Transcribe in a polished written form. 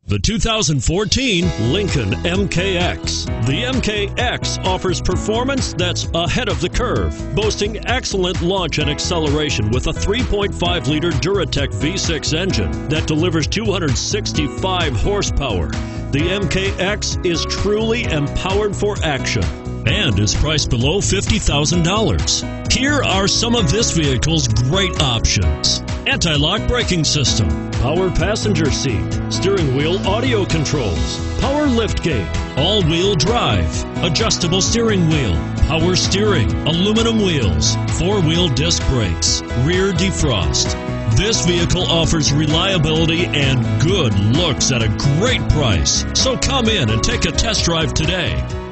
The 2014 Lincoln MKX. The MKX offers performance that's ahead of the curve, boasting excellent launch and acceleration with a 3.5-liter Duratec V6 engine that delivers 265 horsepower. The MKX is truly empowered for action and is priced below $50,000. Here are some of this vehicle's great options: anti-lock braking system, power passenger seat, steering wheel audio controls, power liftgate, all-wheel drive, adjustable steering wheel, power steering, aluminum wheels, four-wheel disc brakes, rear defrost. This vehicle offers reliability and good looks at a great price. So come in and take a test drive today.